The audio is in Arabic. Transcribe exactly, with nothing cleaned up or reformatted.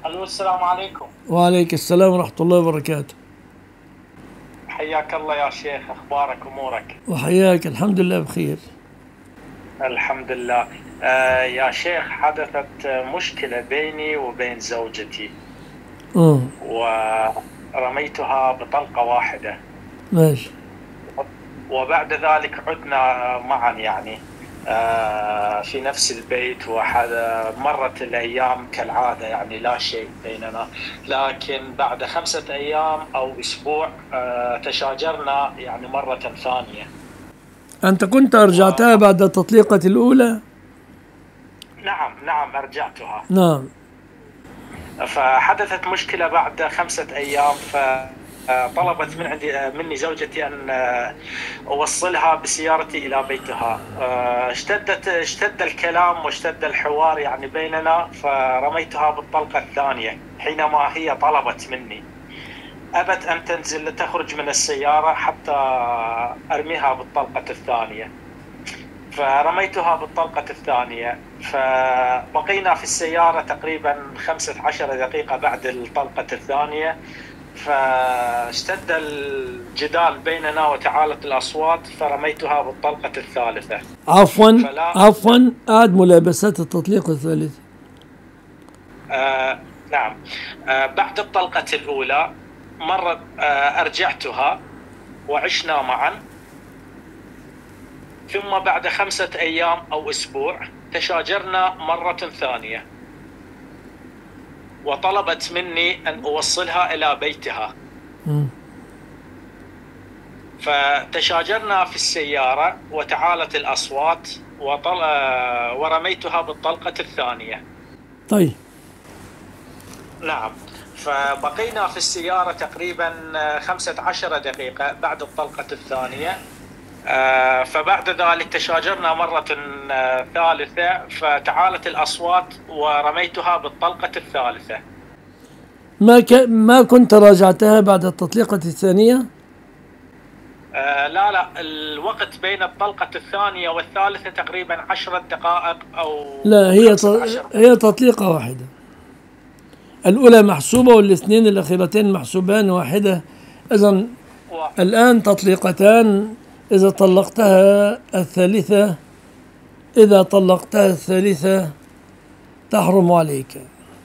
الو، السلام عليكم. وعليك السلام ورحمة الله وبركاته. حياك الله يا شيخ، اخبارك امورك؟ وحياك، الحمد لله بخير. الحمد لله. آه يا شيخ، حدثت مشكلة بيني وبين زوجتي اه. ورميتها بطلقة واحدة، ماشي. وبعد ذلك عدنا معا يعني آه في نفس البيت، ومرت الأيام كالعادة، يعني لا شيء بيننا. لكن بعد خمسة أيام أو أسبوع آه تشاجرنا يعني مرة ثانية. أنت كنت أرجعتها بعد التطليقة الأولى؟ نعم نعم، أرجعتها. نعم. فحدثت مشكلة بعد خمسة أيام، فطلبت من عندي مني زوجتي أن أوصلها بسيارتي إلى بيتها. اشتدت اشتد الكلام واشتد الحوار يعني بيننا، فرميتها بالطلقة الثانية حينما هي طلبت مني. أبت أن تنزل تخرج من السيارة حتى أرميها بالطلقة الثانية، فرميتها بالطلقة الثانية. فبقينا في السيارة تقريبا خمسة عشر دقيقة بعد الطلقة الثانية، فاشتد الجدال بيننا وتعالت الأصوات، فرميتها بالطلقة الثالثة. عفوا فلا عفوا، أعد ملابسات التطليق الثالث. آه نعم. آه بعد الطلقة الأولى مرة آه أرجعتها وعشنا معا، ثم بعد خمسة أيام أو أسبوع تشاجرنا مرة ثانية، وطلبت مني أن أوصلها إلى بيتها. م. فتشاجرنا في السيارة وتعالت الأصوات، وطل... ورميتها بالطلقة الثانية. طيب. نعم. فبقينا في السيارة تقريبا خمسة عشر دقيقة بعد الطلقة الثانية. فبعد ذلك تشاجرنا مرة ثالثة، فتعالت الأصوات ورميتها بالطلقة الثالثة. ما ك... ما كنت راجعتها بعد التطليقة الثانية؟ آه لا لا، الوقت بين الطلقة الثانية والثالثة تقريبا عشرة دقائق أو لا، هي ت... خمسة عشر هي دقيقة. تطليقة واحدة. الأولى محسوبة والاثنين الأخيرتين محسوبان واحدة. إذن واحد. الآن تطليقتان. إذا طلقتها الثالثة إذا طلقتها الثالثة تحرم عليك.